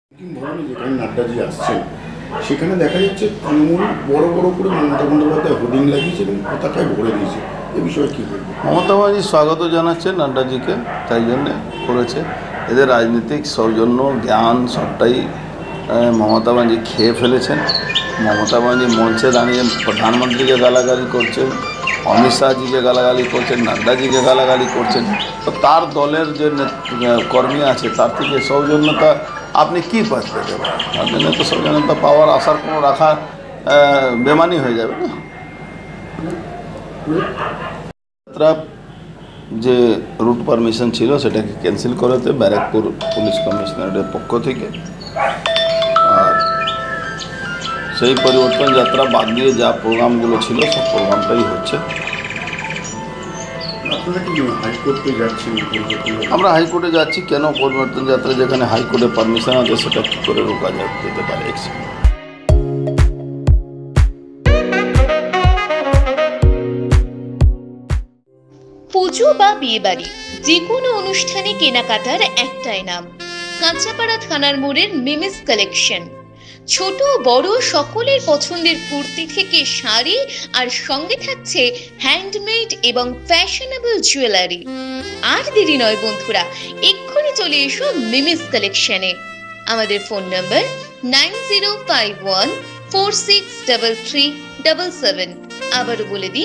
ভবনে যেখানে নাড্ডাজি আসছেন সেখানে দেখা যাচ্ছে তৃণমূল বড় বড় করে মমতা বন্দ্যোপাধ্যায় হোর্ডিং লাগিয়েছে এবং পতাকায় ভরে দিয়েছে। এ বিষয়ে কী বলবো? মমতা ব্যানার্জি স্বাগত জানাচ্ছেন নাড্ডাজিকে, তাই জন্যে করেছে। এদের রাজনৈতিক সৌজন্য জ্ঞান সবটাই মমতা ব্যানার্জি খেয়ে ফেলেছেন। মমতা ব্যানার্জি মঞ্চে দাঁড়িয়ে প্রধানমন্ত্রীকে গালাগালি করছেন, অমিত শাহজিকে গালাগালি করছেন, নাড্ডাজিকে গালাগালি করছেন। তো তার দলের যে কর্মী আছে তার থেকে সৌজন্যতা আপনি কী পেতে দেবেন? তার জন্য তো সৌজন্যতা পাওয়ার আশার কোনো রাখা বেমানি হয়ে যাবে না। যাত্রা যে রুট পারমিশন ছিল সেটাকে ক্যান্সেল করেছে ব্যারাকপুর পুলিশ কমিশনারের পক্ষ থেকে, আর সেই পরিবর্তন যাত্রা বাদ দিয়ে যা প্রোগ্রামগুলো ছিল সব প্রোগ্রামটাই হচ্ছে। আমরা হাইকোর্টে যাচ্ছি। কেন পরিবর্তন যাত্রা, যেখানে হাইকোর্টে পারমিশন আছে সেটা কী করে রোকা যেতে পারে? পুজো বা বিয়ে বাড়ি যে কোনো অনুষ্ঠানে কেনাকাটার একটাই নাম, কাঁচাপাড়া থানার মোড়ের মিমিস কালেকশন। ছোট বড় সকলের পছন্দের কুর্তি থেকে শাড়ি, আর সঙ্গে থাকছে হ্যান্ডমেড এবং ফ্যাশনেবল জুয়েলারি। আর দেরি নয় বন্ধুরা, এক্ষুনি চলে এসো মিমিস কালেকশনে। আমাদের ফোন নাম্বার 9051463377। আবারও বলে দিই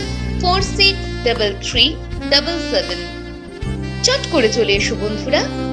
9051463377। চট করে চলে এসো বন্ধুরা।